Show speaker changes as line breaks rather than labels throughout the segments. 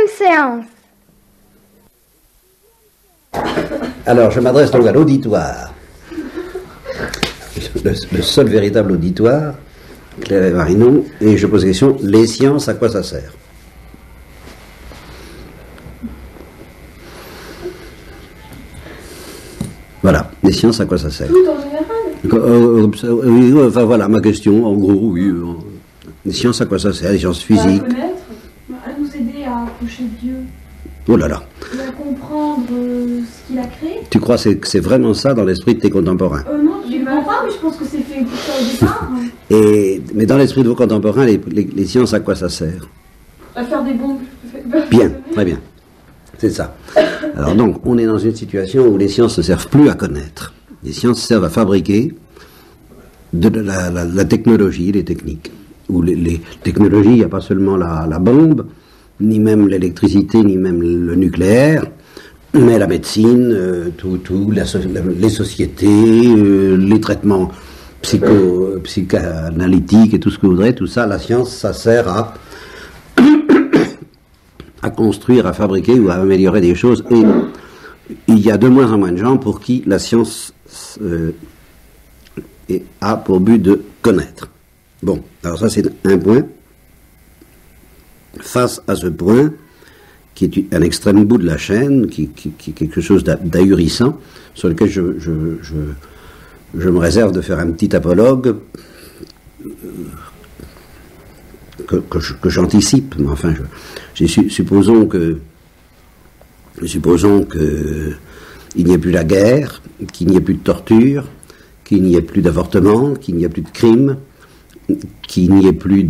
séance.
Alors, je m'adresse donc à l'auditoire. Le seul véritable auditoire, Claire et Marinon, et je pose la question, les sciences, à quoi ça sert? Voilà, les sciences, à quoi ça sert?
Tout en général.
Oui, enfin voilà, ma question, en gros, oui. Les sciences, à quoi ça sert? Les sciences physiques?
À connaître, à nous aider à approcher de Dieu.
Oh là là.
Et à comprendre ce qu'il a créé.
Tu crois que c'est vraiment ça dans l'esprit de tes contemporains?
Non, je ne comprends pas, mais je pense que c'est fait pour ça au départ.
Mais dans l'esprit de vos contemporains, les sciences, à quoi ça sert?
À faire des bombes.
Bien, très bien. C'est ça. Alors donc, on est dans une situation où les sciences ne servent plus à connaître. Les sciences servent à fabriquer de la technologie, les techniques. Où les technologies, il n'y a pas seulement la bombe, ni même l'électricité, ni même le nucléaire, mais la médecine, les sociétés, les traitements psychanalytiques et tout ce que vous voudrez, tout ça, la science, ça sert à construire, à fabriquer ou à améliorer des choses. Et il y a de moins en moins de gens pour qui la science a pour but de connaître. Bon, alors ça c'est un point. Face à ce point, qui est un extrême bout de la chaîne, qui est quelque chose d'ahurissant, sur lequel je me réserve de faire un petit apologue que j'anticipe, mais enfin, supposons que il n'y ait plus la guerre, qu'il n'y ait plus de torture, qu'il n'y ait plus d'avortement, qu'il n'y ait plus de crimes, qu'il n'y ait plus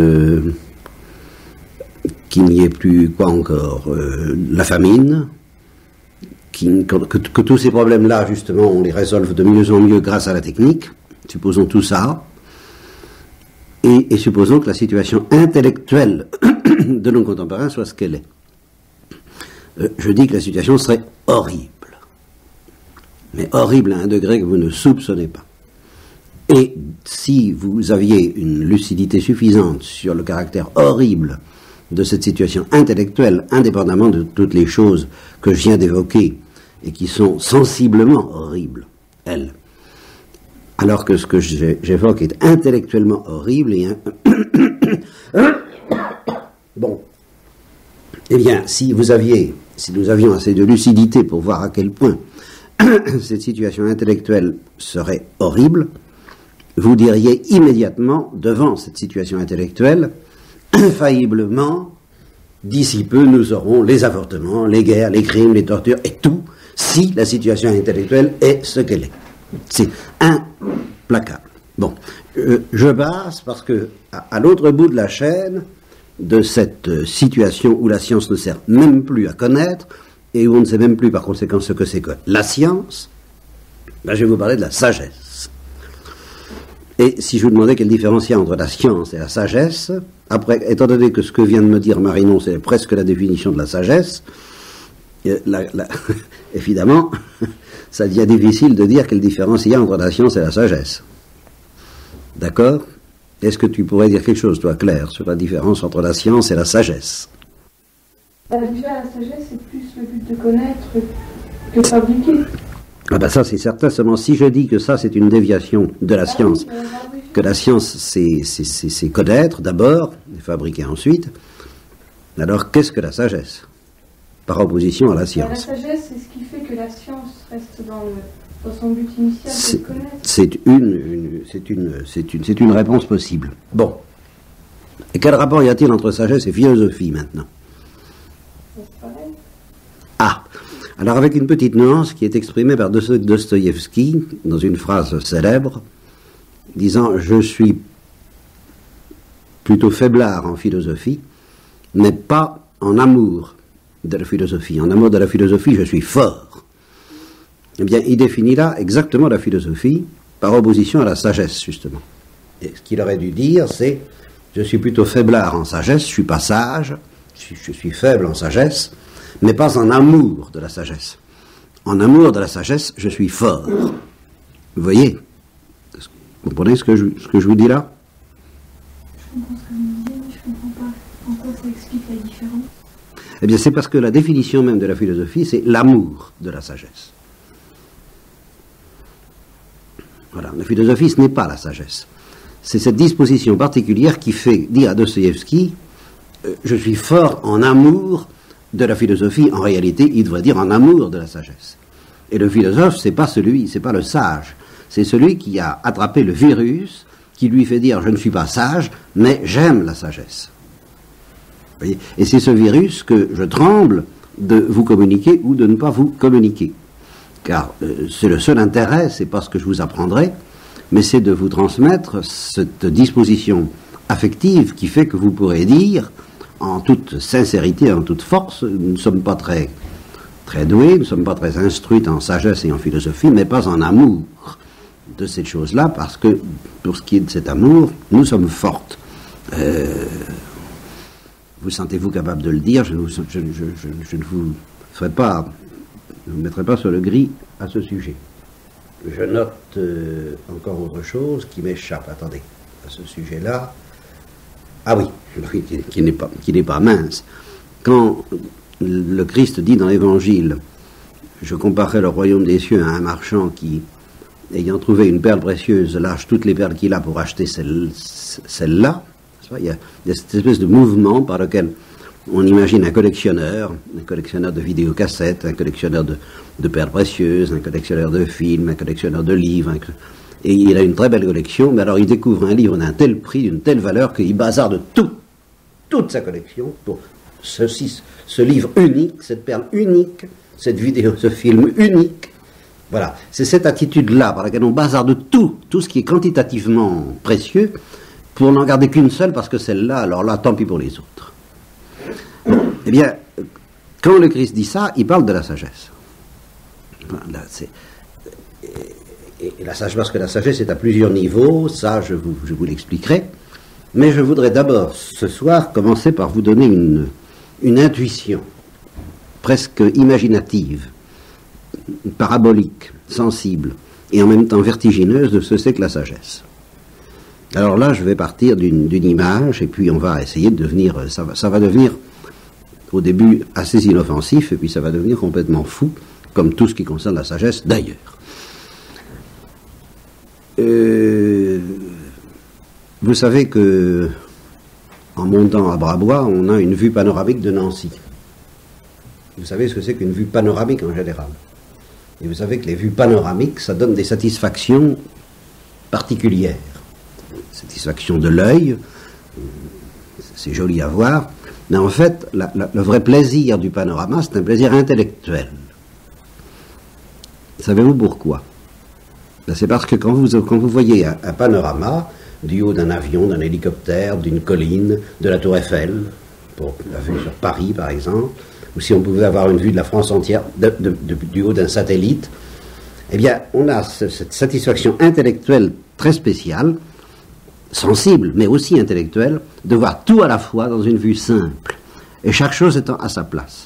quoi encore, la famine, que tous ces problèmes-là, justement, on les résolve de mieux en mieux grâce à la technique. Supposons tout ça. Et supposons que la situation intellectuelle de nos contemporains soit ce qu'elle est. Je dis que la situation serait horrible. Mais horrible à un degré que vous ne soupçonnez pas. Et si vous aviez une lucidité suffisante sur le caractère horrible de cette situation intellectuelle, indépendamment de toutes les choses que je viens d'évoquer, et qui sont sensiblement horribles, elles, alors que ce que j'évoque est intellectuellement horrible et bon. Eh bien, si nous avions assez de lucidité pour voir à quel point cette situation intellectuelle serait horrible, vous diriez immédiatement, devant cette situation intellectuelle, infailliblement, d'ici peu, nous aurons les avortements, les guerres, les crimes, les tortures, et tout, si la situation intellectuelle est ce qu'elle est. C'est implacable. Bon, je passe parce que, à l'autre bout de la chaîne, de cette situation où la science ne sert même plus à connaître, et où on ne sait même plus par conséquent ce que c'est que la science, ben je vais vous parler de la sagesse. Et si je vous demandais quelle différence il y a entre la science et la sagesse, après, étant donné que ce que vient de me dire Marinon, c'est presque la définition de la sagesse, évidemment, ça devient difficile de dire quelle différence il y a entre la science et la sagesse. D'accord? Est-ce que tu pourrais dire quelque chose, toi, Claire, sur la différence entre la science et la sagesse?
Déjà, la sagesse, c'est plus le but de connaître que de fabriquer.
Ah ben ça, c'est certain. Seulement, si je dis que ça, c'est une déviation de la science,
oui.
que la science, c'est connaître d'abord, et fabriquer ensuite, alors qu'est-ce que la sagesse? Par opposition à la science.
La sagesse, c'est ce qui fait que la science reste dans son but initial de connaître.
C'est une réponse possible. Bon. Et quel rapport y a-t-il entre sagesse et philosophie, maintenant?
C'est pareil.
Ah, alors avec une petite nuance qui est exprimée par Dostoïevski dans une phrase célèbre, disant « Je suis plutôt faiblard en philosophie, mais pas en amour de la philosophie. En amour de la philosophie, je suis fort. » Eh bien, il définit là exactement la philosophie par opposition à la sagesse, justement. Et ce qu'il aurait dû dire, c'est « Je suis plutôt faiblard en sagesse, je ne suis pas sage, je suis faible en sagesse, mais pas en amour de la sagesse. En amour de la sagesse, je suis fort. » Vous voyez? Vous comprenez ce que je vous dis là?
Je comprends ce que vous me dites, mais je ne comprends pas en quoi ça explique la différence.
Eh bien, c'est parce que la définition même de la philosophie, c'est l'amour de la sagesse. Voilà, la philosophie, ce n'est pas la sagesse. C'est cette disposition particulière qui fait dire à Dostoïevski je suis fort en amour de la philosophie. En réalité, il devrait dire en amour de la sagesse. Et le philosophe, c'est pas le sage. C'est celui qui a attrapé le virus qui lui fait dire je ne suis pas sage, mais j'aime la sagesse. Vous voyez ? Et c'est ce virus que je tremble de vous communiquer ou de ne pas vous communiquer. Car c'est le seul intérêt, c'est pas ce que je vous apprendrai, mais c'est de vous transmettre cette disposition affective qui fait que vous pourrez dire, en toute sincérité, en toute force, nous ne sommes pas très doués, nous ne sommes pas très instruites en sagesse et en philosophie, mais pas en amour de cette chose-là, parce que, pour ce qui est de cet amour, nous sommes fortes. Vous sentez-vous capable de le dire, je ne vous ferai pas, je ne vous mettrai pas sur le gris à ce sujet. Je note encore autre chose qui m'échappe, attendez, à ce sujet-là. Ah oui, qui n'est pas mince. Quand le Christ dit dans l'Évangile, je comparerai le royaume des cieux à un marchand qui, ayant trouvé une perle précieuse, lâche toutes les perles qu'il a pour acheter celle-là. Il y a cette espèce de mouvement par lequel on imagine un collectionneur de vidéocassettes, un collectionneur de perles précieuses, un collectionneur de films, un collectionneur de livres. Et il a une très belle collection, mais alors il découvre un livre d'un tel prix, d'une telle valeur, qu'il bazarde toute sa collection pour ce livre unique, cette perle unique, cette vidéo, ce film unique. Voilà, c'est cette attitude-là par laquelle on bazarde tout ce qui est quantitativement précieux, pour n'en garder qu'une seule, parce que celle-là, alors là, tant pis pour les autres. Eh bien, quand le Christ dit ça, il parle de la sagesse. Là, et la sagesse, parce que la sagesse est à plusieurs niveaux, ça je vous l'expliquerai, mais je voudrais d'abord, ce soir, commencer par vous donner une intuition, presque imaginative, parabolique, sensible, et en même temps vertigineuse de ce que c'est que la sagesse. Alors là, je vais partir d'une image, et puis on va essayer de devenir, ça va devenir au début assez inoffensif, et puis ça va devenir complètement fou, comme tout ce qui concerne la sagesse d'ailleurs. Vous savez que, en montant à Brabois, on a une vue panoramique de Nancy. Vous savez ce que c'est qu'une vue panoramique en général. Et vous savez que les vues panoramiques, ça donne des satisfactions particulières. Satisfaction de l'œil, c'est joli à voir, mais en fait, le vrai plaisir du panorama, c'est un plaisir intellectuel. Savez-vous pourquoi ? Ben, c'est parce que quand vous voyez un panorama, du haut d'un avion, d'un hélicoptère, d'une colline, de la tour Eiffel, pour la vue sur Paris par exemple, ou si on pouvait avoir une vue de la France entière du haut d'un satellite, eh bien, on a cette satisfaction intellectuelle très spéciale, sensible, mais aussi intellectuelle, de voir tout à la fois dans une vue simple, et chaque chose étant à sa place.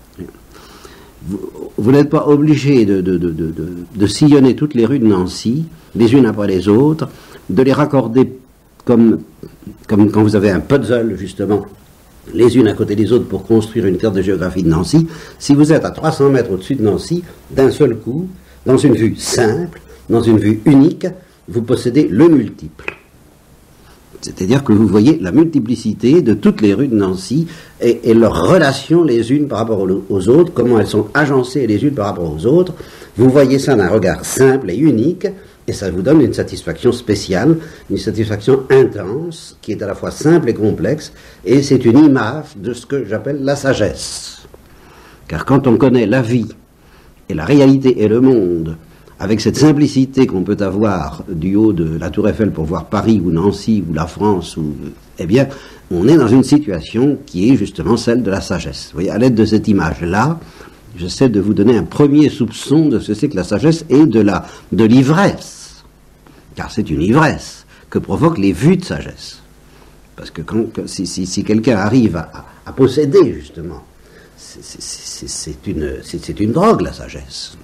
Vous n'êtes pas obligé de sillonner toutes les rues de Nancy, les unes après les autres, de les raccorder comme quand vous avez un puzzle, justement, les unes à côté des autres pour construire une carte de géographie de Nancy. Si vous êtes à 300 mètres au-dessus de Nancy, d'un seul coup, dans une vue simple, dans une vue unique, vous possédez le multiple. C'est-à-dire que vous voyez la multiplicité de toutes les rues de Nancy et leurs relations les unes par rapport aux autres, comment elles sont agencées les unes par rapport aux autres. Vous voyez ça d'un regard simple et unique, et ça vous donne une satisfaction spéciale, une satisfaction intense, qui est à la fois simple et complexe, et c'est une image de ce que j'appelle la sagesse. Car quand on connaît la vie, et la réalité et le monde, avec cette simplicité qu'on peut avoir du haut de la Tour Eiffel pour voir Paris ou Nancy ou la France, eh bien, on est dans une situation qui est justement celle de la sagesse. Vous voyez, à l'aide de cette image-là, j'essaie de vous donner un premier soupçon de ce que c'est que la sagesse et de l'ivresse. Car c'est une ivresse que provoquent les vues de sagesse. Parce que si quelqu'un arrive à posséder, justement, c'est une drogue, la sagesse.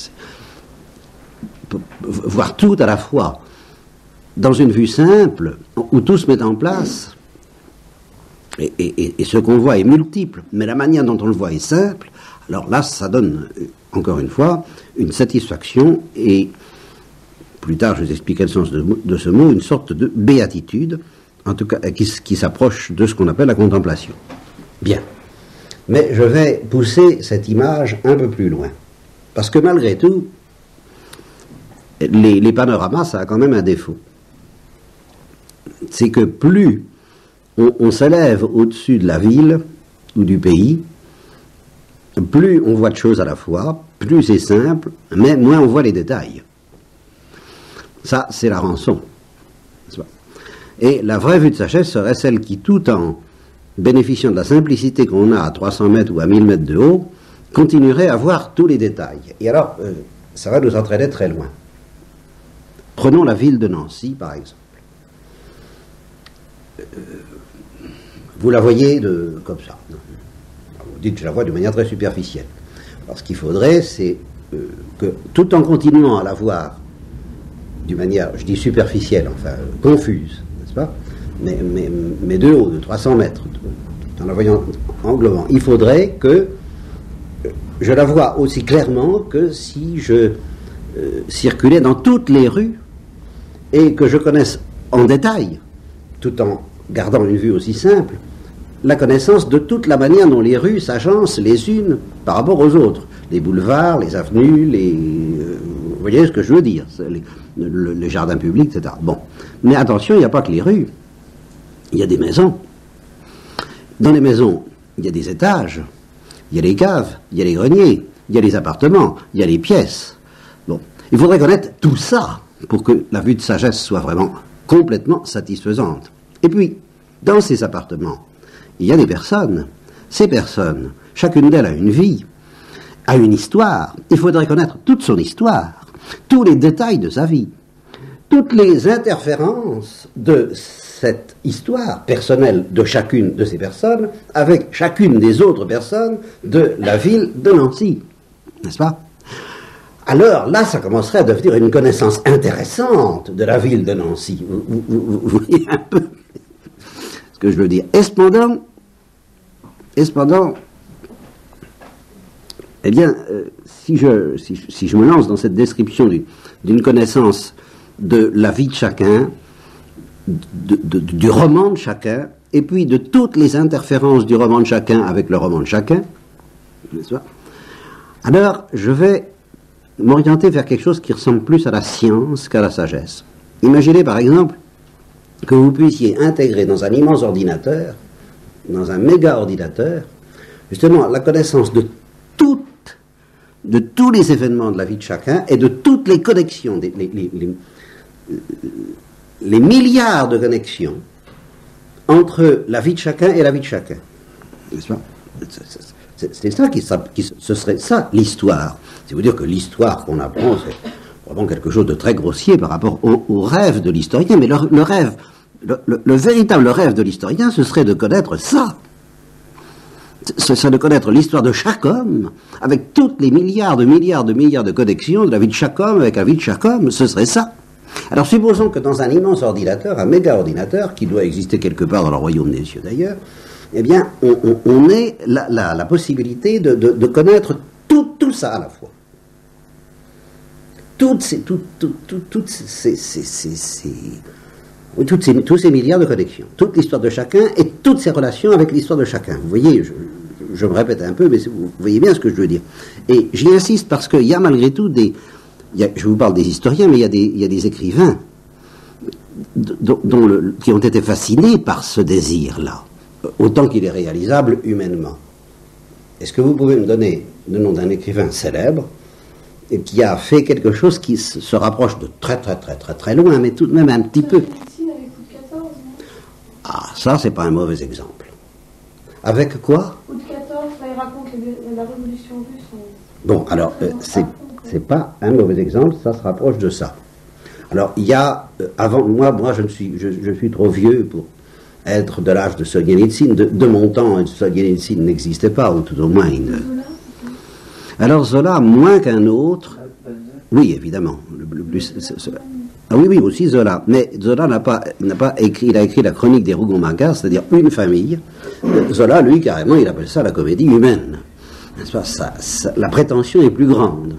Voir tout à la fois dans une vue simple où tout se met en place, Et ce qu'on voit est multiple, mais la manière dont on le voit est simple, alors là, ça donne, encore une fois, une satisfaction, et plus tard, je vous expliquerai le sens de ce mot, une sorte de béatitude, en tout cas, qui s'approche de ce qu'on appelle la contemplation. Bien. Mais je vais pousser cette image un peu plus loin. Parce que malgré tout, les panoramas, ça a quand même un défaut. C'est que plus on s'élève au-dessus de la ville ou du pays, plus on voit de choses à la fois, plus c'est simple, mais moins on voit les détails. Ça, c'est la rançon. Et la vraie vue de sagesse serait celle qui, tout en bénéficiant de la simplicité qu'on a à 300 mètres ou à 1000 mètres de haut, continuerait à voir tous les détails. Et alors, ça va nous entraîner très loin. Prenons la ville de Nancy, par exemple. Vous la voyez comme ça. Vous dites, je la vois de manière très superficielle. Alors, ce qu'il faudrait, c'est que, tout en continuant à la voir d'une manière, je dis superficielle, enfin, confuse, n'est-ce pas, mais de haut, de 300 mètres, en la voyant en globant, il faudrait que je la vois aussi clairement que si je circulais dans toutes les rues et que je connaisse en détail, tout en gardant une vue aussi simple, la connaissance de toute la manière dont les rues s'agencent les unes par rapport aux autres, les boulevards, les avenues, vous voyez ce que je veux dire, les jardins publics, etc. Bon, mais attention, il n'y a pas que les rues, il y a des maisons. Dans les maisons, il y a des étages, il y a les caves, il y a les greniers, il y a les appartements, il y a les pièces. Bon, il faudrait connaître tout ça pour que la vue de sagesse soit vraiment complètement satisfaisante. Et puis, dans ces appartements, il y a des personnes. Ces personnes, chacune d'elles a une vie, a une histoire. Il faudrait connaître toute son histoire, tous les détails de sa vie, toutes les interférences de cette histoire personnelle de chacune de ces personnes avec chacune des autres personnes de la ville de Nancy. N'est-ce pas? Alors là, ça commencerait à devenir une connaissance intéressante de la ville de Nancy. Vous voyez un peu ce que je veux dire. Et cependant, eh bien, si je me lance dans cette description d'une connaissance de la vie de chacun, du roman de chacun, et puis de toutes les interférences du roman de chacun avec le roman de chacun, n'est-ce pas? Alors, je vais m'orienter vers quelque chose qui ressemble plus à la science qu'à la sagesse. Imaginez par exemple que vous puissiez intégrer dans un immense ordinateur, dans un méga ordinateur, justement la connaissance de tous les événements de la vie de chacun et de toutes les connexions, les milliards de connexions entre la vie de chacun et la vie de chacun. N'est-ce pas? C'est ça ce serait ça l'histoire. C'est vous dire que l'histoire qu'on apprend, c'est vraiment quelque chose de très grossier par rapport au rêve de l'historien. Mais le véritable rêve de l'historien, ce serait de connaître ça. Ce serait de connaître l'histoire de chaque homme, avec toutes les milliards de connexions de la vie de chaque homme avec la vie de chaque homme. Ce serait ça. Alors supposons que dans un immense ordinateur, un méga ordinateur, qui doit exister quelque part dans le royaume des cieux d'ailleurs, eh bien, on ait la possibilité de connaître tout ça à la fois. Tous ces milliards de connexions, toute l'histoire de chacun et toutes ses relations avec l'histoire de chacun. Vous voyez, je me répète un peu, mais vous voyez bien ce que je veux dire. Et j'y insiste parce qu'il y a malgré tout je vous parle des historiens, mais il y a des écrivains qui ont été fascinés par ce désir-là, autant qu'il est réalisable humainement. Est-ce que vous pouvez me donner le nom d'un écrivain célèbre et qui a fait quelque chose qui se rapproche de très loin, mais tout de même un petit peu? Ah, ça, c'est pas un mauvais exemple. Avec quoi?
Coup de 14, là, il raconte la révolution russe.
Bon, alors, c'est pas un mauvais exemple, ça se rapproche de ça. Alors, il y a, avant, moi je suis trop vieux pour être de l'âge de Solzhenitsyn. De mon temps, Solzhenitsyn n'existait pas, ou tout au moins. Alors, Zola, moins qu'un autre, oui, évidemment. Ah oui, aussi Zola. Mais Zola n'a pas écrit, il a écrit la chronique des Rougon-Macquart, c'est-à-dire une famille, Zola, lui, carrément, il appelle ça la comédie humaine. N'est-ce pas? La prétention est plus grande.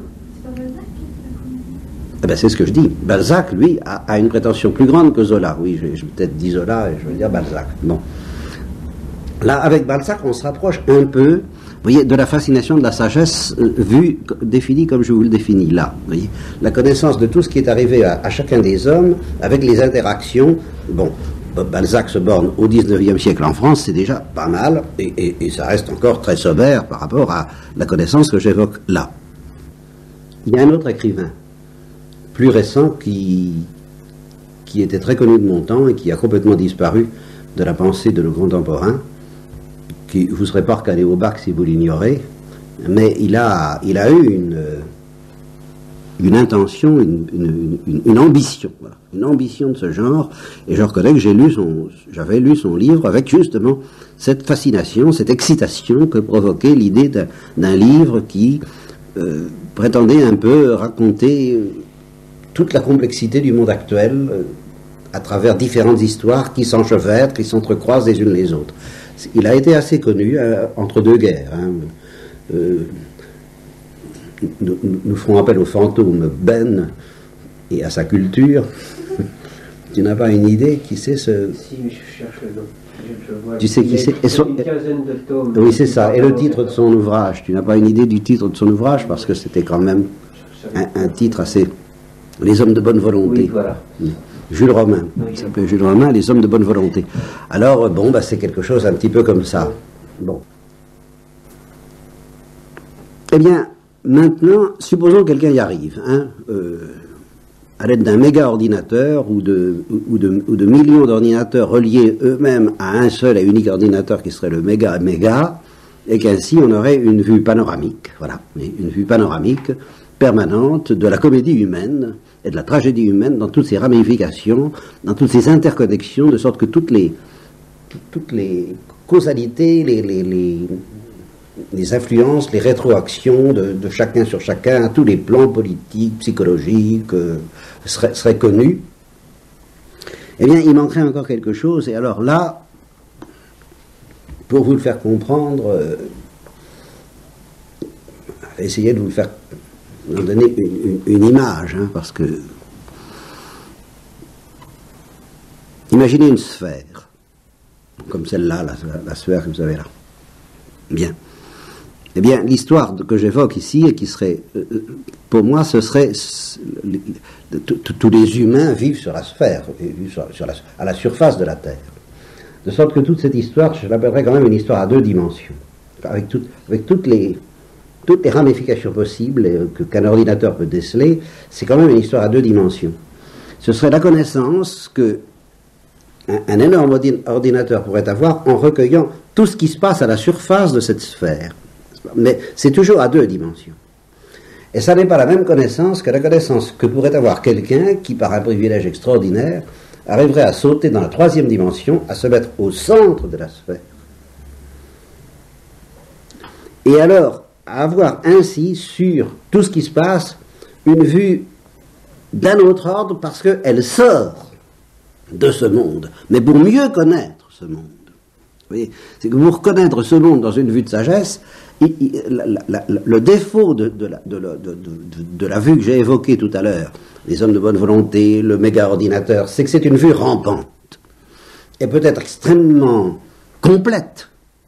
Eh ben, c'est ce que je dis. Balzac, lui, a une prétention plus grande que Zola. Oui, j'ai peut-être dit Zola et je veux dire Balzac. Bon. Là, avec Balzac, on se rapproche un peu, vous voyez, de la fascination de la sagesse vue, définie comme je vous le définis là. Vous voyez, la connaissance de tout ce qui est arrivé à chacun des hommes, avec les interactions. Bon, Balzac se borne au XIXe siècle en France, c'est déjà pas mal, et ça reste encore très sobère par rapport à la connaissance que j'évoque là. Il y a un autre écrivain, plus récent, qui était très connu de mon temps et qui a complètement disparu de la pensée de nos contemporains, qui vous ne serez pas recalé au bac si vous l'ignorez, mais il a eu une intention, une ambition, voilà, une ambition de ce genre, et je reconnais que j'avais lu son livre avec justement cette fascination, cette excitation que provoquait l'idée d'un livre qui prétendait un peu raconter toute la complexité du monde actuel à travers différentes histoires qui s'enchevêtrent, qui s'entrecroisent les unes les autres. Il a été assez connu entre deux guerres. Hein. Nous ferons appel au fantôme Ben et à sa culture. Tu n'as pas une idée qui c'est ce...
Si, je cherche le nom.
Tu sais qui c'est?
Une quinzaine de tomes.
Oui, c'est ça. Et le titre de son ouvrage, tu n'as pas une idée du titre de son ouvrage, parce que c'était quand même un titre assez... Les hommes de bonne volonté.
Oui, voilà.
Jules Romain.
Oui.
Il s'appelait Jules Romain, Les hommes de bonne volonté. Alors, bon, bah, c'est quelque chose un petit peu comme ça. Bon. Eh bien, maintenant, supposons que quelqu'un y arrive, hein, à l'aide d'un méga ordinateur ou de millions d'ordinateurs reliés eux-mêmes à un seul et unique ordinateur qui serait le méga, et qu'ainsi on aurait une vue panoramique, voilà, une vue panoramique permanente de la comédie humaine et de la tragédie humaine dans toutes ses ramifications, dans toutes ses interconnexions, de sorte que toutes les causalités, les influences, les rétroactions de chacun sur chacun, à tous les plans politiques, psychologiques, seraient connus. Eh bien, il manquerait encore quelque chose, et alors là, pour vous le faire comprendre, essayez de vous le faire donner une image, hein, parce que imaginez une sphère, comme celle-là, la sphère que vous avez là. Bien. Eh bien, l'histoire que j'évoque ici, et qui serait, pour moi, ce serait tous les humains vivent sur la sphère, vivent à la surface de la Terre. De sorte que toute cette histoire, je l'appellerais quand même une histoire à deux dimensions, avec toutes les ramifications possibles qu'un ordinateur peut déceler. C'est quand même une histoire à deux dimensions. Ce serait la connaissance que un énorme ordinateur pourrait avoir en recueillant tout ce qui se passe à la surface de cette sphère. Mais c'est toujours à deux dimensions. Et ça n'est pas la même connaissance que la connaissance que pourrait avoir quelqu'un qui, par un privilège extraordinaire, arriverait à sauter dans la troisième dimension, à se mettre au centre de la sphère. Et alors, à avoir ainsi sur tout ce qui se passe une vue d'un autre ordre, parce qu'elle sort de ce monde, mais pour mieux connaître ce monde. Vous voyez, c'est que pour reconnaître ce monde dans une vue de sagesse, le défaut de la vue que j'ai évoquée tout à l'heure, les hommes de bonne volonté, le méga-ordinateur, c'est que c'est une vue rampante, et peut-être extrêmement complète,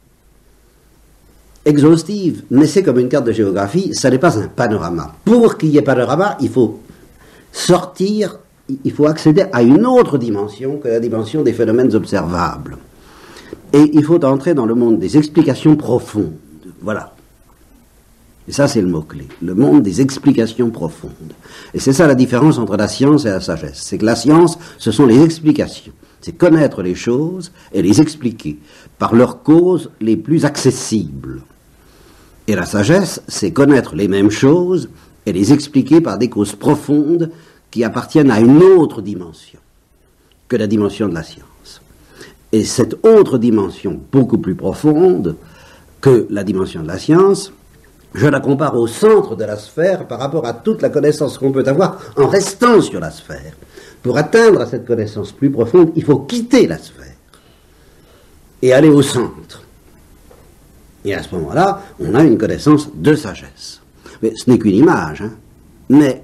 exhaustive, mais c'est comme une carte de géographie, ça n'est pas un panorama. Pour qu'il y ait panorama, il faut sortir, il faut accéder à une autre dimension que la dimension des phénomènes observables. Et il faut entrer dans le monde des explications profondes. Voilà. Et ça, c'est le mot-clé. Le monde des explications profondes. Et c'est ça la différence entre la science et la sagesse. C'est que la science, ce sont les explications. C'est connaître les choses et les expliquer par leurs causes les plus accessibles. Et la sagesse, c'est connaître les mêmes choses et les expliquer par des causes profondes qui appartiennent à une autre dimension que la dimension de la science. Et cette autre dimension, beaucoup plus profonde que la dimension de la science, je la compare au centre de la sphère par rapport à toute la connaissance qu'on peut avoir en restant sur la sphère. Pour atteindre à cette connaissance plus profonde, il faut quitter la sphère. et aller au centre. Et à ce moment-là, on a une connaissance de sagesse. Mais ce n'est qu'une image, hein. Mais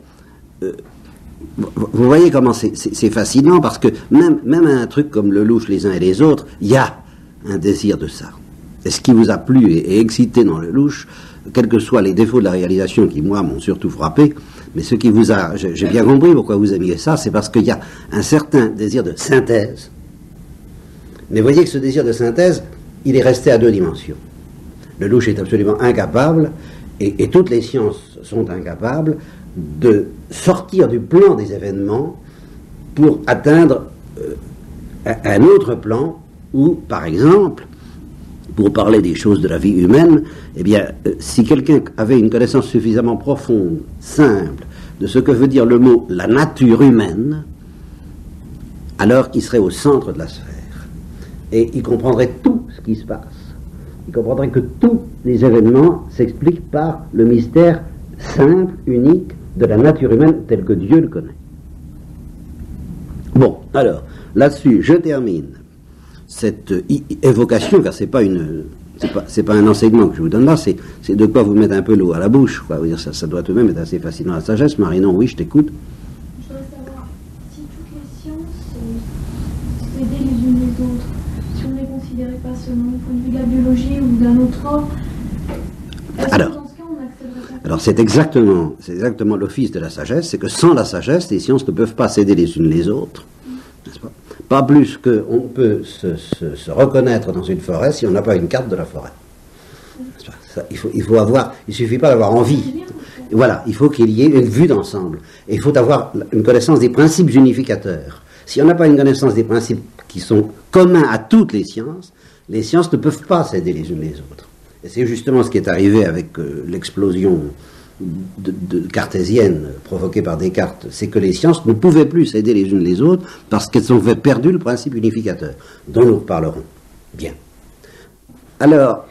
vous voyez comment c'est fascinant, parce que même un truc comme le louche les uns et les autres, il y a un désir de ça. Et ce qui vous a plu et excité dans le louche, quels que soient les défauts de la réalisation qui, moi, m'ont surtout frappé, mais ce qui vous a... J'ai bien compris pourquoi vous aimiez ça, c'est parce qu'il y a un certain désir de synthèse. Mais voyez que ce désir de synthèse, il est resté à deux dimensions. Le louche est absolument incapable, et toutes les sciences sont incapables, de sortir du plan des événements pour atteindre un autre plan où, par exemple, pour parler des choses de la vie humaine, eh bien, si quelqu'un avait une connaissance suffisamment profonde, simple, de ce que veut dire le mot « la nature humaine », alors il serait au centre de la sphère. Et il comprendrait tout ce qui se passe. Il comprendrait que tous les événements s'expliquent par le mystère simple, unique, de la nature humaine telle que Dieu le connaît. Bon, alors, là-dessus, je termine cette évocation, car c'est pas un enseignement que je vous donne là, c'est de quoi vous mettre un peu l'eau à la bouche, quoi. Ça doit tout de même être assez fascinant, la sagesse. Marinon, oui, je t'écoute.
Je voudrais savoir si toutes les sciences s'aidaient les unes les autres, si on ne les considérait pas seulement au point de vue de la biologie ou d'un autre ordre, est-ce que dans ce cas on accéderait pas?
Alors c'est exactement l'office de la sagesse, c'est que sans la sagesse, les sciences ne peuvent pas s'aider les unes les autres, n'est-ce pas? Pas plus qu'on peut se reconnaître dans une forêt si on n'a pas une carte de la forêt. Ça, il suffit pas d'avoir envie. Voilà, il faut qu'il y ait une vue d'ensemble. Et il faut avoir une connaissance des principes unificateurs. Si on n'a pas une connaissance des principes qui sont communs à toutes les sciences ne peuvent pas s'aider les unes les autres. Et c'est justement ce qui est arrivé avec l'explosion cartésienne provoquée par Descartes, c'est que les sciences ne pouvaient plus s'aider les unes les autres parce qu'elles ont perdu le principe unificateur, dont nous reparlerons. Bien. Alors,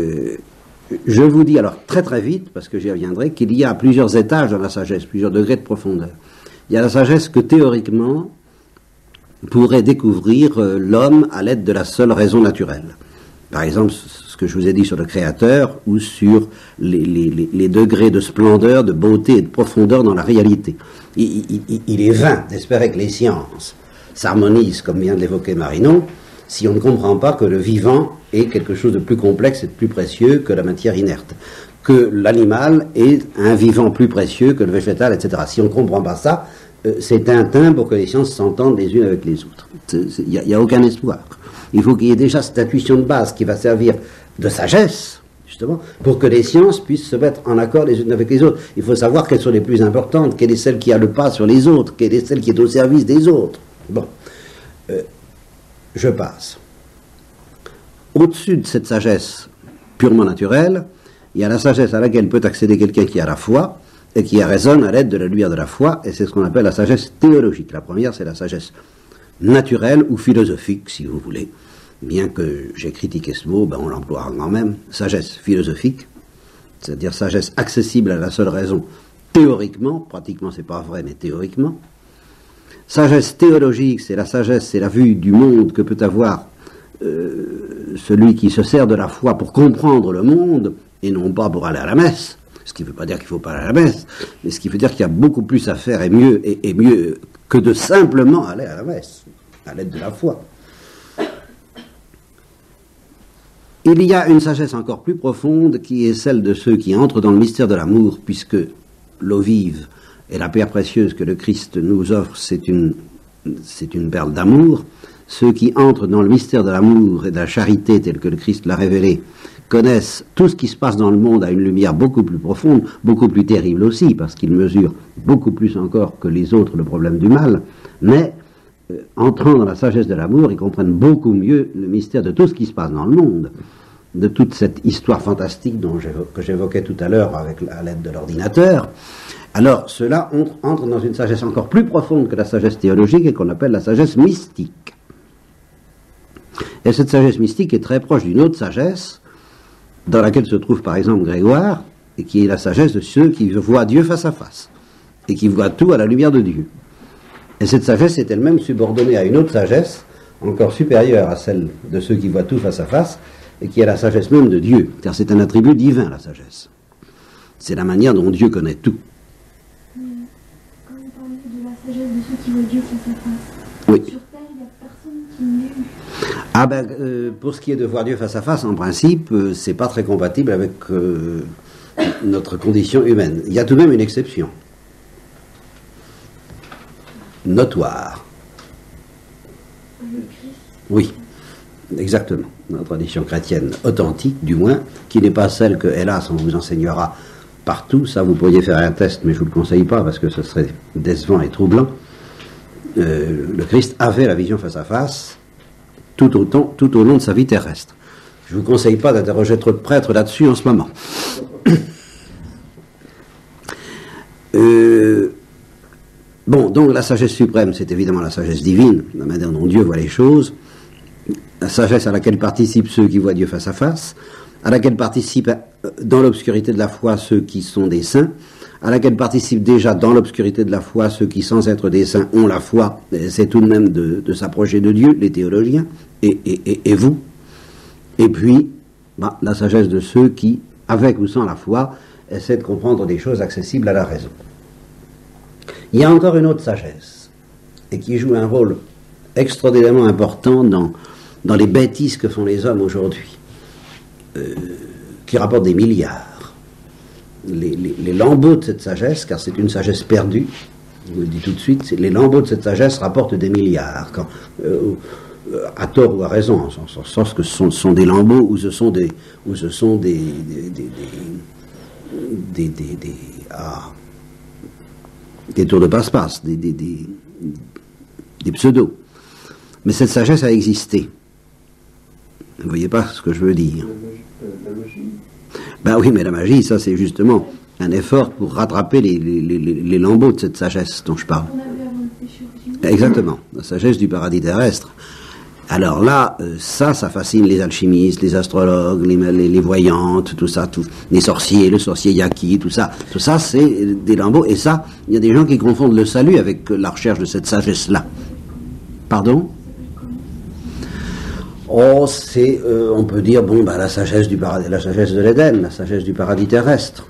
je vous dis alors très très vite, parce que j'y reviendrai, qu'il y a plusieurs étages dans la sagesse, plusieurs degrés de profondeur. Il y a la sagesse que théoriquement pourrait découvrir l'homme à l'aide de la seule raison naturelle. Par exemple, ce que je vous ai dit sur le Créateur, ou sur les degrés de splendeur, de beauté et de profondeur dans la réalité. Il est vain d'espérer que les sciences s'harmonisent, comme vient de l'évoquer Marinon, si on ne comprend pas que le vivant est quelque chose de plus complexe et de plus précieux que la matière inerte, que l'animal est un vivant plus précieux que le végétal, etc. Si on ne comprend pas ça, c'est un temps pour que les sciences s'entendent les unes avec les autres. Il n'y a aucun espoir. Il faut qu'il y ait déjà cette intuition de base qui va servir de sagesse, justement, pour que les sciences puissent se mettre en accord les unes avec les autres. Il faut savoir quelles sont les plus importantes, quelle est celle qui a le pas sur les autres, quelle est celle qui est au service des autres. Bon, je passe. Au-dessus de cette sagesse purement naturelle, il y a la sagesse à laquelle peut accéder quelqu'un qui a la foi, et qui raisonne à l'aide de la lumière de la foi, et c'est ce qu'on appelle la sagesse théologique. La première, c'est la sagesse naturelle ou philosophique, si vous voulez. Bien que j'ai critiqué ce mot, on l'emploie quand même. Sagesse philosophique, c'est-à-dire sagesse accessible à la seule raison théoriquement, pratiquement c'est pas vrai, mais théoriquement. Sagesse théologique, c'est la sagesse, c'est la vue du monde que peut avoir celui qui se sert de la foi pour comprendre le monde, et non pas pour aller à la messe. Ce qui ne veut pas dire qu'il ne faut pas aller à la messe, mais ce qui veut dire qu'il y a beaucoup plus à faire et mieux que de simplement aller à la messe, à l'aide de la foi. Il y a une sagesse encore plus profonde qui est celle de ceux qui entrent dans le mystère de l'amour, puisque l'eau vive et la pierre précieuse que le Christ nous offre, c'est une perle d'amour. Ceux qui entrent dans le mystère de l'amour et de la charité tel que le Christ l'a révélé, connaissent tout ce qui se passe dans le monde à une lumière beaucoup plus profonde, beaucoup plus terrible aussi, parce qu'ils mesurent beaucoup plus encore que les autres le problème du mal, mais entrant dans la sagesse de l'amour, ils comprennent beaucoup mieux le mystère de tout ce qui se passe dans le monde, de toute cette histoire fantastique que j'évoquais tout à l'heure à l'aide de l'ordinateur. Alors ceux-là entrent dans une sagesse encore plus profonde que la sagesse théologique et qu'on appelle la sagesse mystique. Et cette sagesse mystique est très proche d'une autre sagesse, dans laquelle se trouve par exemple Grégoire, et qui est la sagesse de ceux qui voient Dieu face à face, et qui voient tout à la lumière de Dieu. Et cette sagesse est elle-même subordonnée à une autre sagesse, encore supérieure à celle de ceux qui voient tout face à face, et qui est la sagesse même de Dieu, car c'est un attribut divin, la sagesse. C'est la manière dont Dieu connaît tout.
Mais quand vous parlez de la sagesse de ceux qui voient Dieu face à face,
Oui.
sur Terre, il n'y a personne qui l'ait eu.
Ah ben, pour ce qui est de voir Dieu face à face, en principe, c'est pas très compatible avec notre condition humaine. Il y a tout de même une exception. Notoire.
Le Christ.
Oui, exactement. Dans la tradition chrétienne authentique, du moins, qui n'est pas celle que, hélas, on vous enseignera partout. Ça, vous pourriez faire un test, mais je ne vous le conseille pas parce que ce serait décevant et troublant. Le Christ avait la vision face à face tout au long de sa vie terrestre. Je ne vous conseille pas d'interroger trop de prêtres là-dessus en ce moment. Bon, donc la sagesse suprême, c'est évidemment la sagesse divine, la manière dont Dieu voit les choses, la sagesse à laquelle participent ceux qui voient Dieu face à face, à laquelle participent dans l'obscurité de la foi ceux qui sont des saints, à laquelle participent déjà dans l'obscurité de la foi ceux qui, sans être des saints, ont la foi, c'est tout de même de s'approcher de Dieu, les théologiens, et vous. Et puis, la sagesse de ceux qui, avec ou sans la foi, essaient de comprendre des choses accessibles à la raison. Il y a encore une autre sagesse, et qui joue un rôle extraordinairement important dans les bêtises que font les hommes aujourd'hui, qui rapportent des milliards. Les lambeaux de cette sagesse, car c'est une sagesse perdue, je vous le dis tout de suite, les lambeaux de cette sagesse rapportent des milliards, à tort ou à raison, en sens que ce sont des lambeaux ou ce sont des tours de passe-passe, des pseudos. Mais cette sagesse a existé. Vous ne voyez pas ce que je veux dire.
La magie.
Ben oui, mais la magie, ça c'est justement un effort pour rattraper les lambeaux de cette sagesse dont je parle.
On avait avant le péché originel.
Exactement, la sagesse du paradis terrestre. Alors là, ça fascine les alchimistes, les astrologues, les voyantes, tout ça, les sorciers, le sorcier Yaki, tout ça c'est des lambeaux. Et ça, il y a des gens qui confondent le salut avec la recherche de cette sagesse-là. Pardon ? Oh, c'est, on peut dire, la sagesse du paradis, la sagesse de l'Éden, la sagesse du paradis terrestre.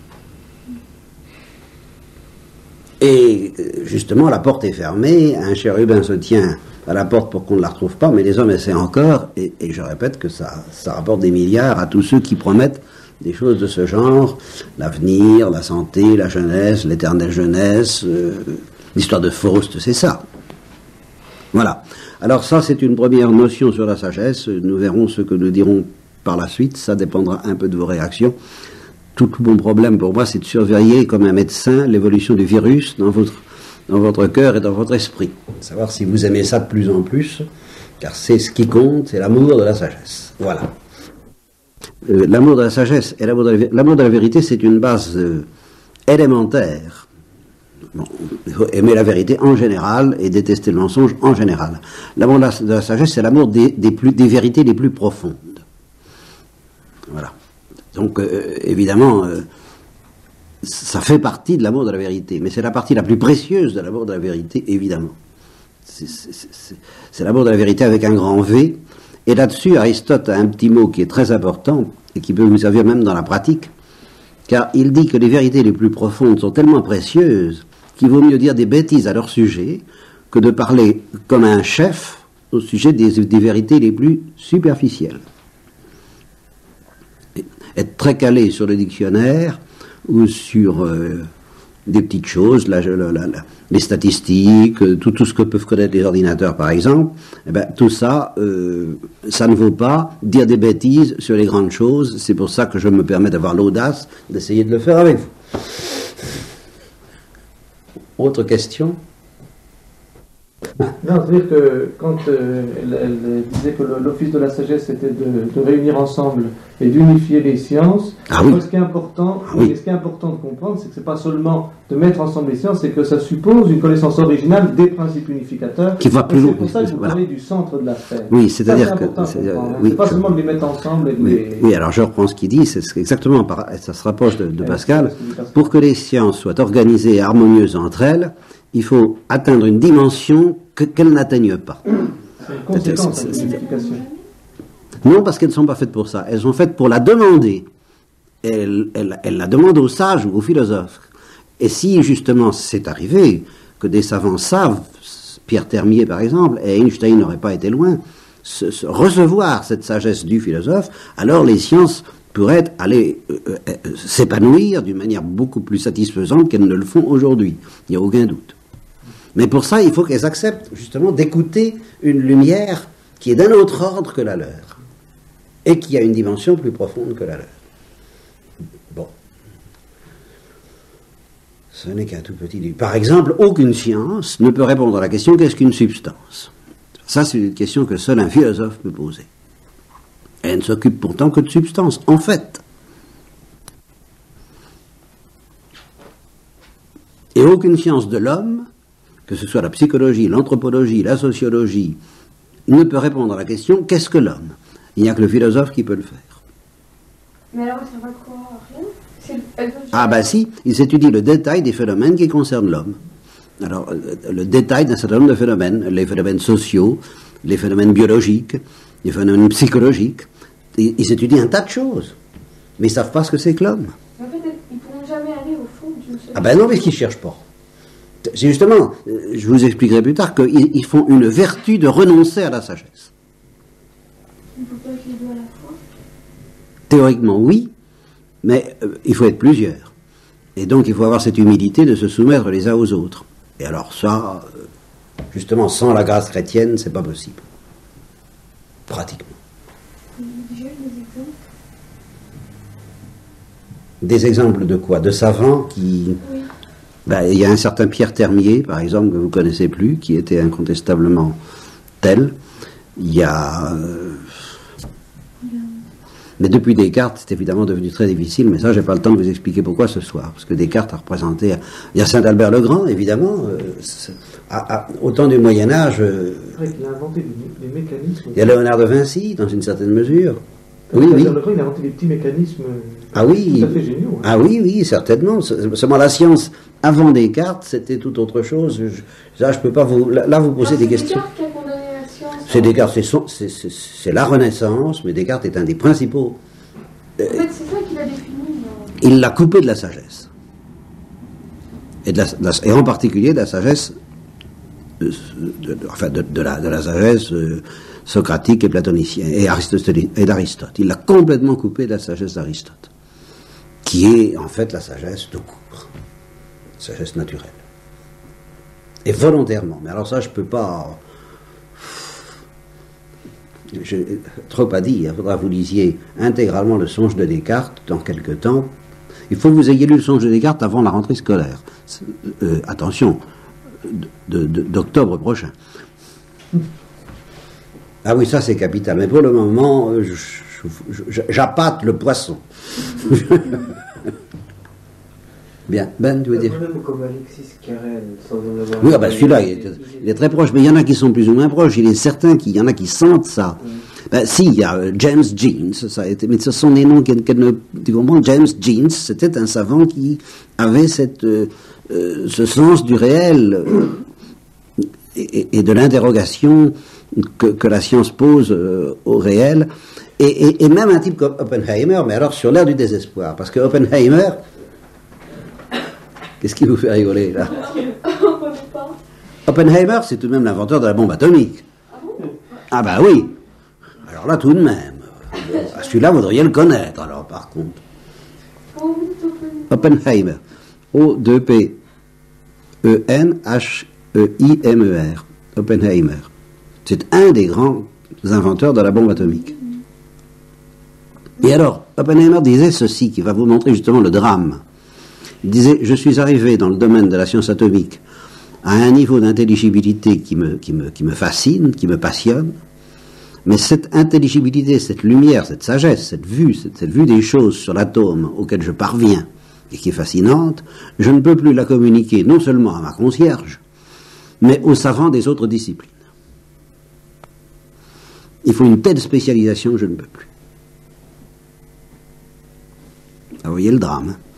Et justement, la porte est fermée, un chérubin se tient à la porte pour qu'on ne la retrouve pas, mais les hommes essaient encore, et je répète que ça rapporte des milliards à tous ceux qui promettent des choses de ce genre, l'avenir, la santé, la jeunesse, l'éternelle jeunesse, l'histoire de Faust, c'est ça. Voilà. Alors ça, c'est une première notion sur la sagesse. Nous verrons ce que nous dirons par la suite. Ça dépendra un peu de vos réactions. Tout mon problème pour moi, c'est de surveiller comme un médecin l'évolution du virus dans votre cœur et dans votre esprit. Savoir si vous aimez ça de plus en plus, car c'est ce qui compte, c'est l'amour de la sagesse. Voilà. L'amour de la sagesse et l'amour de la vérité, c'est une base élémentaire. Bon, il faut aimer la vérité en général et détester le mensonge en général. L'amour de la sagesse, c'est l'amour des vérités les plus profondes. Voilà. Donc, évidemment, ça fait partie de l'amour de la vérité, mais c'est la partie la plus précieuse de l'amour de la vérité, évidemment. C'est l'amour de la vérité avec un grand V. Et là-dessus, Aristote a un petit mot qui est très important et qui peut vous servir même dans la pratique, car il dit que les vérités les plus profondes sont tellement précieuses qu'il vaut mieux dire des bêtises à leur sujet que de parler comme un chef au sujet des vérités les plus superficielles. Être très calé sur le dictionnaire ou sur des petites choses, les statistiques, tout ce que peuvent connaître les ordinateurs par exemple, tout ça, ça ne vaut pas dire des bêtises sur les grandes choses. C'est pour ça que je me permets d'avoir l'audace d'essayer de le faire avec vous. Autre question ?
Non, c'est-à-dire que quand elle disait que l'office de la sagesse était de réunir ensemble et d'unifier les sciences, ce qui est important, ce qui est important de comprendre, c'est que c'est pas seulement de mettre ensemble les sciences, c'est que ça suppose une connaissance originale des principes unificateurs.
Qui va plus loin.
C'est pour ça que vous parlez du centre de la sphère.
Oui, c'est-à-dire que
c'est pas seulement de les mettre ensemble. Et
oui, alors je reprends ce qu'il dit, c'est exactement, ça se rapproche de Pascal. Pour que les sciences soient organisées et harmonieuses entre elles, il faut atteindre une dimension qu'elles n'atteignent pas.
C'est une conséquence de l'explication.
Non, parce qu'elles ne sont pas faites pour ça. Elles sont faites pour la demander. Elle la demande aux sages ou aux philosophes. Et si, justement, c'est arrivé que des savants savent, Pierre Termier, par exemple, et Einstein n'aurait pas été loin, recevoir cette sagesse du philosophe, alors les sciences pourraient aller s'épanouir d'une manière beaucoup plus satisfaisante qu'elles ne le font aujourd'hui. Il n'y a aucun doute. Mais pour ça, il faut qu'elles acceptent, justement, d'écouter une lumière qui est d'un autre ordre que la leur, et qui a une dimension plus profonde que la leur. Bon. Ce n'est qu'un tout petit début. Par exemple, aucune science ne peut répondre à la question « qu'est-ce qu'une substance ?» Ça, c'est une question que seul un philosophe peut poser. Et elle ne s'occupe pourtant que de substance, en fait. Et aucune science de l'homme, que ce soit la psychologie, l'anthropologie, la sociologie, ne peut répondre à la question « qu'est-ce que l'homme ?» Il n'y a que le philosophe qui peut le faire.
Mais alors, ça va quoi? Rien?
Ah ben si, il s'étudie le détail des phénomènes qui concernent l'homme. Alors, le détail d'un certain nombre de phénomènes, les phénomènes sociaux, les phénomènes biologiques, les phénomènes psychologiques, ils étudient un tas de choses, mais ils ne savent pas ce que c'est que l'homme.
En fait, ils ne pourront jamais aller au fond d'une seule.
Ah ben non, mais qu'ils ne cherchent pas. C'est justement, je vous expliquerai plus tard, qu'ils font une vertu de renoncer à la sagesse.
On ne peut pas être les deux à la fois.
Théoriquement, oui, mais il faut être plusieurs. Et donc, il faut avoir cette humilité de se soumettre les uns aux autres. Et alors ça, justement, sans la grâce chrétienne, c'est pas possible. Pratiquement.
Déjà, des exemples.
Des exemples de quoi? De savants qui...
Oui.
Ben, il y a un certain Pierre Termier, par exemple, que vous ne connaissez plus, qui était incontestablement tel. Il y a... Mais depuis Descartes, c'est évidemment devenu très difficile, mais ça, je n'ai pas le temps de vous expliquer pourquoi ce soir. Parce que Descartes a représenté... Il y a Saint-Albert le Grand, évidemment. Au temps du Moyen-Âge...
C'est vrai qu'il a inventé des mécanismes...
Il y a Léonard de Vinci, dans une certaine mesure. Oui, oui.
Le Grand, il a inventé des petits mécanismes
tout
à fait géniaux. Hein.
Ah oui, oui, certainement. Seulement la science, avant Descartes, c'était tout autre chose. Je peux pas vous... Là, vous posez des questions.
Descartes qui a condamné la science.
C'est Descartes, c'est la Renaissance, mais Descartes est un des principaux.
En fait, c'est ça qu'il a défini.
Il l'a coupé de la sagesse. Et en particulier de la sagesse, de la sagesse socratique et platonicienne, et d'Aristote. Il l'a complètement coupé de la sagesse d'Aristote, qui est en fait la sagesse de cours, sagesse naturelle. Et volontairement. Mais alors ça, je ne peux pas... J'ai trop à dire. Il faudra que vous lisiez intégralement le Songe de Descartes dans quelque temps. Il faut que vous ayez lu le Songe de Descartes avant la rentrée scolaire. Attention, d'octobre prochain. Ah oui, ça c'est capital. Mais pour le moment, j'appâte le poisson. Bien. Ben, tu veux dire?
Même comme Alexis Carrel, sans en avoir...
Oui, ah ben celui-là, il est très proche, mais il y en a qui sont plus ou moins proches. Il est certain qu'il y en a qui sentent ça. Ben, si, il y a James Jeans, ça a été, mais ce sont des noms tu comprends? James Jeans, c'était un savant qui avait ce sens du réel et de l'interrogation que la science pose au réel, et même un type comme Oppenheimer, mais alors sur l'ère du désespoir, parce que Oppenheimer... Qu'est-ce qui vous fait rigoler, là? Oppenheimer, c'est tout de même l'inventeur de la bombe atomique. Ah ben oui. Alors là, tout de même. Celui-là, vous devriez le connaître, alors, par contre. Oppenheimer. O-2-P-E-N-H-E-I-M-E-R. Oppenheimer. C'est un des grands inventeurs de la bombe atomique. Et alors, Oppenheimer disait ceci, qui va vous montrer justement le drame. Il disait, je suis arrivé dans le domaine de la science atomique à un niveau d'intelligibilité qui me fascine, qui me passionne, mais cette intelligibilité, cette lumière, cette sagesse, cette vue des choses sur l'atome auquel je parviens, et qui est fascinante, je ne peux plus la communiquer non seulement à ma concierge, mais aux savants des autres disciplines. Il faut une telle spécialisation, je ne peux plus. Ah, vous voyez le drame, hein?